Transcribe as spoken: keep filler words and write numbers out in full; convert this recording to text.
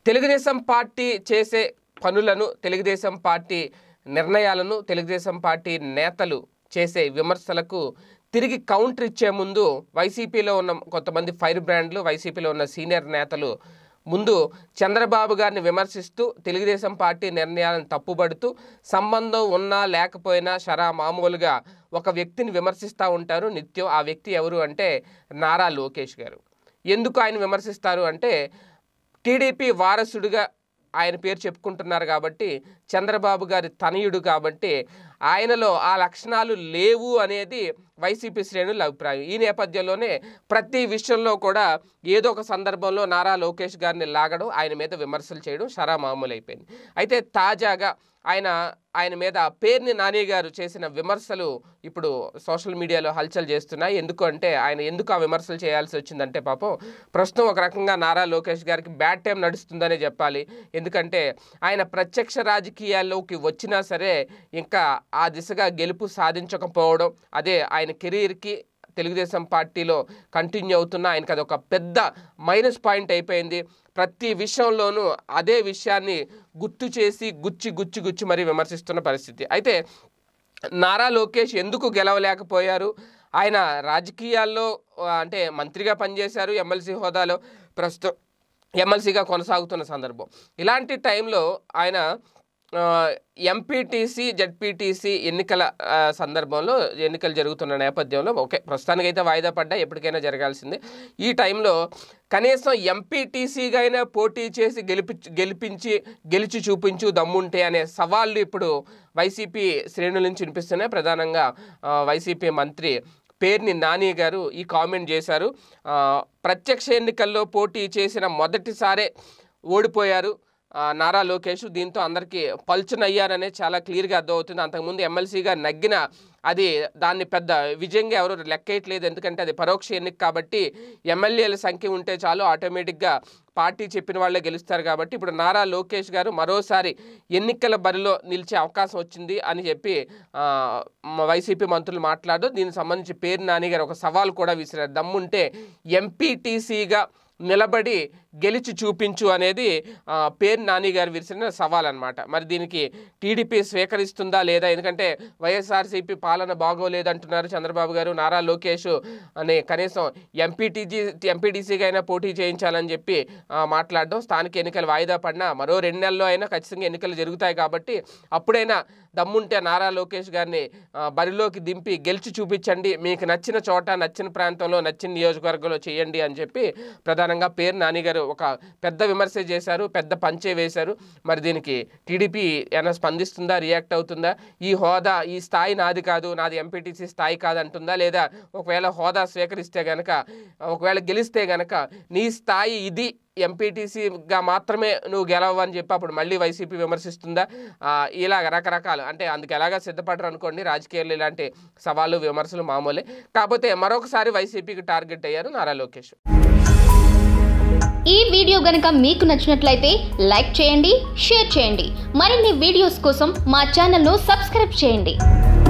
Telugu Desam party చేసే పనులను, Telugu Desam party నిర్ణయాలను, తెలుగుదేశం పార్టీ నేతలు చేసే విమర్శలకు తిరిగి కౌంటర్ ఇచ్చే ముందు వైసీపీలో ఉన్న కొంతమంది ఫైర్ బ్రాండ్లు, వైసీపీలో ఉన్న సీనియర్ నేతలు ముందు చంద్రబాబు గారిని విమర్శిస్తూ తెలుగుదేశం పార్టీ నిర్ణయాలను తప్పుబడుతూ సంబంధం ఉన్నా లేకపోయినా షరా మామూలుగా ఒక వ్యక్తిని విమర్శిస్తూ ఉంటారు నిత్యం. ఆ వ్యక్తి ఎవరు అంటే నారా లోకేష్ గారు. ఎందుకు ఆయన విమర్శిస్తారు అంటే టీడీపీ వారసుడిగా ఆయన పేరు చెప్పుకుంటున్నారు కాబట్టి, చంద్రబాబు గారి తనయుడు కాబట్టి ఆయనలో ఆ లక్షణాలు లేవు అనేది వైసీపీ శ్రేణుల అభిప్రాయం. ఈ నేపథ్యంలోనే ప్రతి విషయంలో కూడా ఏదో ఒక సందర్భంలో నారా లోకేష్ గారిని లాగడం, ఆయన మీద విమర్శలు చేయడం షరా మామూలు అయిపోయింది. అయితే తాజాగా ఆయన ఆయన మీద పేర్ని నాని గారు చేసిన విమర్శలు ఇప్పుడు సోషల్ మీడియాలో హల్చల్ చేస్తున్నాయి. ఎందుకు అంటే ఆయన ఎందుకు ఆ విమర్శలు చేయాల్సి వచ్చిందంటే పాపం ప్రస్తుతం ఒక రకంగా నారా లోకేష్ గారికి బ్యాడ్ టైం నడుస్తుందనే చెప్పాలి. ఎందుకంటే ఆయన ప్రత్యక్ష రాజకీయాల్లోకి వచ్చినా సరే ఇంకా ఆ దిశగా గెలుపు సాధించకపోవడం, అదే ఆయన కెరీర్కి తెలుగుదేశం పార్టీలో కంటిన్యూ అవుతున్న ఆయనకి అదొక పెద్ద మైనస్ పాయింట్ అయిపోయింది. ప్రతి విషయంలోనూ అదే విషయాన్ని గుర్తు చేసి గుచ్చి గుచ్చి గుచ్చి మరీ విమర్శిస్తున్న పరిస్థితి. అయితే నారా లోకేష్ ఎందుకు గెలవలేకపోయారు? ఆయన రాజకీయాల్లో అంటే మంత్రిగా పనిచేశారు, ఎమ్మెల్సీ హోదాలో ప్రస్తుతం ఎమ్మెల్సీగా కొనసాగుతున్న సందర్భం. ఇలాంటి టైంలో ఆయన ఎంపీటీసీ జెడ్పీటీసీ ఎన్నికల సందర్భంలో ఎన్నికలు జరుగుతున్న నేపథ్యంలో ఓకే ప్రస్తుతానికైతే వాయిదా పడ్డా, ఎప్పటికైనా జరగాల్సిందే. ఈ టైంలో కనీసం ఎంపీటీసీగా అయినా పోటీ చేసి గెలిపి గెలిపించి గెలిచి చూపించు దమ్ముంటే అనే సవాళ్ళు ఇప్పుడు వైసీపీ శ్రేణుల నుంచి వినిపిస్తున్నాయి. ప్రధానంగా వైసీపీ మంత్రి పేర్ని నాని గారు ఈ కామెంట్ చేశారు. ప్రత్యక్ష ఎన్నికల్లో పోటీ చేసిన మొదటిసారే ఓడిపోయారు నారా లోకేష్. దీంతో అందరికీ పల్చునయ్యారనే చాలా క్లియర్గా అర్థమవుతుంది. అంతకుముందు ఎమ్మెల్సీగా నగ్గిన అది దాన్ని పెద్ద విజయంగా ఎవరు లెక్కేయట్లేదు. ఎందుకంటే అది పరోక్ష ఎన్నిక కాబట్టి ఎమ్మెల్యేల సంఖ్య ఉంటే చాలు ఆటోమేటిక్గా పార్టీ చెప్పిన వాళ్ళే గెలుస్తారు కాబట్టి ఇప్పుడు నారా లోకేష్ గారు మరోసారి ఎన్నికల బరిలో నిలిచే అవకాశం వచ్చింది అని చెప్పి వైసీపీ మంత్రులు మాట్లాడు. దీనికి సంబంధించి పేరు నాని గారు ఒక సవాల్ కూడా విసిరారు. దమ్ముంటే ఎంపీటీసీగా నిలబడి గెలిచి చూపించు అనేది పేరు నాని గారు విసిరిన సవాల్ అనమాట. మరి దీనికి టీడీపీ స్వీకరిస్తుందా లేదా? ఎందుకంటే వైఎస్ఆర్సీపీ పాలన బాగోలేదంటున్నారు చంద్రబాబు గారు. నారా లోకేష్ అని కనీసం ఎంపీటీజీ ఎంపీటీసీగా అయినా పోటీ చేయించాలని చెప్పి మాట్లాడడం, స్థానిక ఎన్నికలు వాయిదా పడినా మరో రెండు నెలల్లో అయినా ఖచ్చితంగా ఎన్నికలు జరుగుతాయి కాబట్టి అప్పుడైనా దమ్ముంటే నారా లోకేష్ గారిని బరిలోకి దింపి గెలిచి చూపించండి, మీకు నచ్చిన చోట నచ్చిన ప్రాంతంలో నచ్చిన నియోజకవర్గంలో చేయండి అని చెప్పి ప్రధానంగా పేరు నాని గారు ఒక పెద్ద విమర్శ చేశారు, పెద్ద పంచే వేశారు. మరి దీనికి టీడీపీ ఏమైనా స్పందిస్తుందా, రియాక్ట్ అవుతుందా? ఈ హోదా ఈ స్థాయి నాది కాదు, నాది ఎంపీటీసీ స్థాయి కాదంటుందా? లేదా ఒకవేళ హోదా స్వీకరిస్తే గనక, ఒకవేళ గెలిస్తే గనక నీ స్థాయి ఇది, ఎంపీటీసీగా మాత్రమే నువ్వు గెలవని చెప్పి అప్పుడు మళ్ళీ వైసీపీ విమర్శిస్తుందా? ఇలాగ రకరకాలు అంటే అందుకు ఎలాగా సిద్ధపడరు అనుకోండి. రాజకీయాల్లో ఇలాంటి సవాళ్ళు విమర్శలు మామూలే. కాకపోతే మరొకసారి వైసీపీకి టార్గెట్ అయ్యారు నారా లోకేష్. ఈ వీడియో గనుక మీకు నచ్చినట్లయితే లైక్ చేయండి, షేర్ చేయండి. మరిన్ని వీడియోస్ కోసం మా ఛానల్ను సబ్స్క్రైబ్ చేయండి.